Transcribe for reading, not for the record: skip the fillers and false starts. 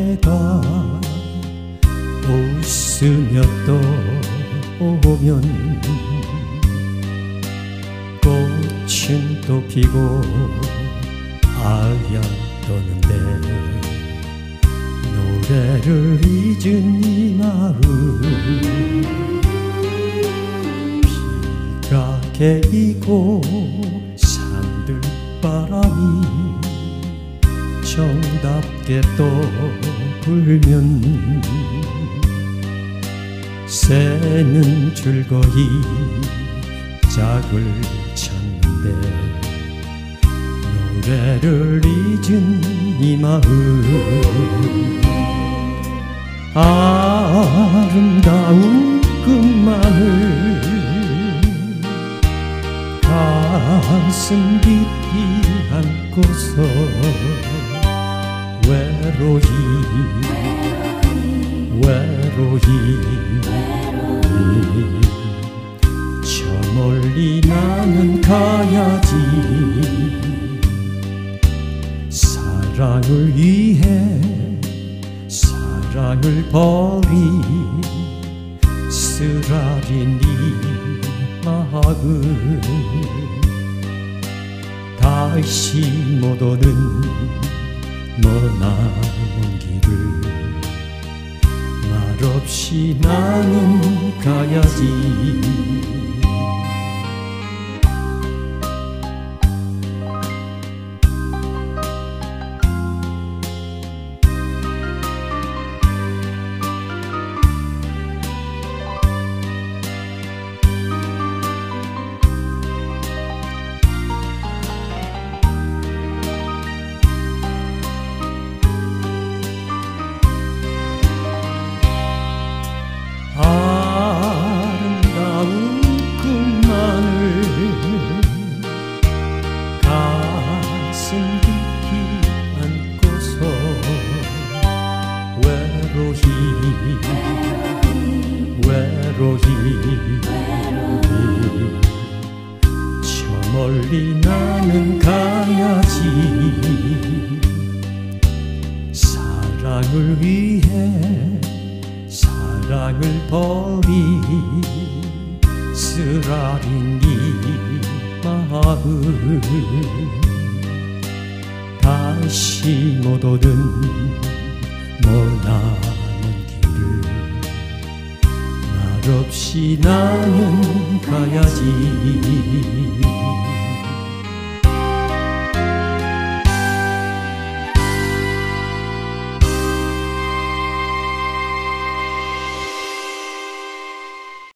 해가 웃으며 떠오면 꽃은 또 피고 아야 떠는데 노래를 잊은 이 마음 비가 개이고 산들바람이 정답게 떠불면 새는 즐거이 짝을 찾는데 노래를 잊은 이 마음 아름다운 끝마늘 가슴 깊이 안고서 외로이 저 멀리 나는 가야지 사랑을 위해 사랑을 버린 쓰라린 이 마음 다시 못 오는 머나먼 길을 말없이 나는 가야지 아름다운 꿈만을 가슴 깊이 안고서 외로이 저 멀리 나는 가야지 사랑을 위해 사랑을 버린 쓰라린 이 마음 다시 못 오는 머나먼 길을 말없이 나는 가야지